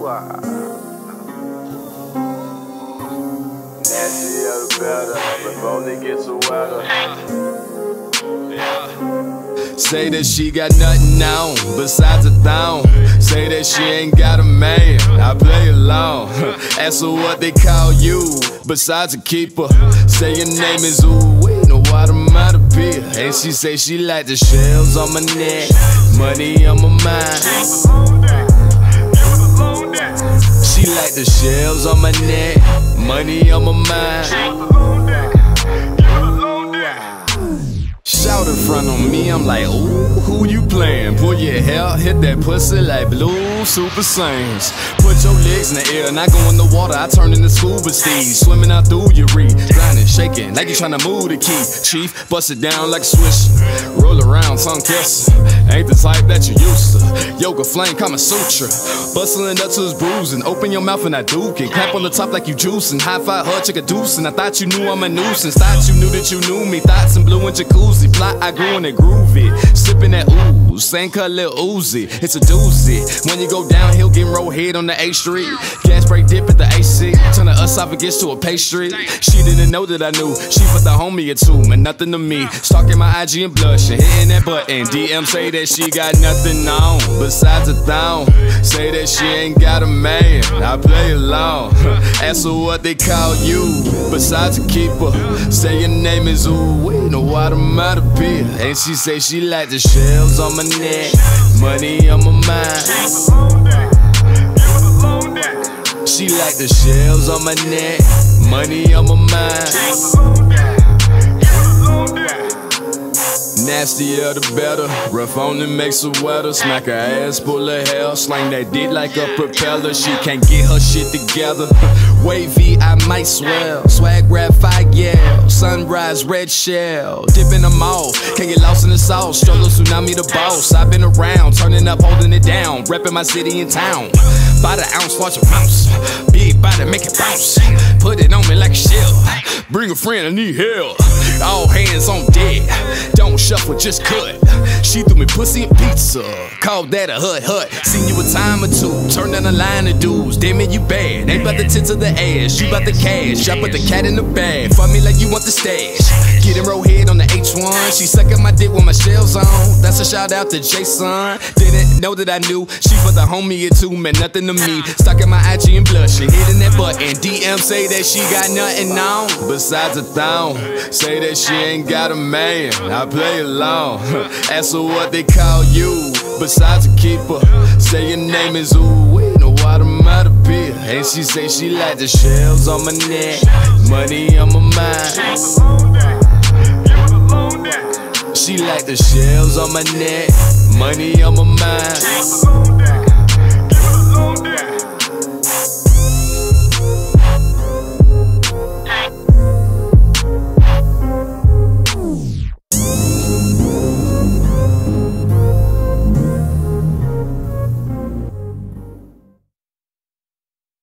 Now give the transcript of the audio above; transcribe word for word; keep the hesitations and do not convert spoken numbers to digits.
Nastier the better, before they get so wetter. Say that she got nothing on besides a thong. Say that she ain't got a man, I play along. Ask her what they call you besides a keeper. Say your name is ooh-wee, no automatopoeia. And she say she like the shells on my neck, money on my mind. She like the shells on my neck, money on my mind. Shout in front of me, I'm like, ooh, who you playing? Pull your hair, hit that pussy like Blue Super Saiyans. Put your legs in the air, and I go in the water, I turn into scuba Steve. Swimming out through your reef, grinding, shaking, like you tryna move the key. Chief, bust it down like a swish. Roll around, tongue kiss. Ain't the type that you used to. Yoga flame, Kama Sutra. Bustling up to his bruising. Open your mouth and I duke it. Clap on the top like you juicing. High five, her, chick a deuce. And I thought you knew I'm a nuisance. Thought you knew that you knew me. Thoughts in blue and jacuzzi. Plot, I grew in it groovy. Sipping that ooze. Same color, Lil Uzi. It's a doozy. When you go downhill, getting roll head on the A Street. Gas brake dip at the A C. Turn the esophagus to a pastry. She didn't know that I knew. She put the homie a two, man, nothing to me. Stalking my I G and blushing. Hitting that button. D M say that she got nothing on besides a thong. Say that she ain't got a man, I play along. Ask her what they call you besides a keeper. Say your name is ooh-wee, no automatopoeia. And she say she like the shells on my neck, money on my mind. She like the shells on my neck, money on my mind. Nastier the better, rough on it makes her wetter. Smack her ass, pull her hair, slang that dick like a propeller. She can't get her shit together. Wavy, I might swell. Swag rap, fire yell. Sunrise, red shell. Dipping them off, can't get lost in the sauce. Struggle, tsunami the boss. I've been around, turning up, holding it down. Repping my city and town. By the ounce, watch it bounce. Big body, make it bounce. Put it on me like a shell. Bring a friend, I need help. All hands on deck. Don't shuffle, just cut. She threw me pussy and pizza. Called that a hut hut. Seen you a time or two. Turn down a line of dudes. Damn it, you bad. Ain't about the tits of the ass. You about the cash. I put the cat in the bag. Fuck me like you want the stash. Getting roll head on the H one. She sucking my dick with my shells on. That's a shout out to Jason. Didn't know that I knew. She for the homie or two. Meant nothing to me. Stuck in my I G and blushing. Hitting that button. D M say that she got nothing on besides a thong. Say that she ain't got a man, I play along. Ask her what they call you besides a keeper. Say your name is ooh-wee, no automatopoeia. And she say she like the shells on my neck, money on my mind. She like the shells on my neck, money on my mind.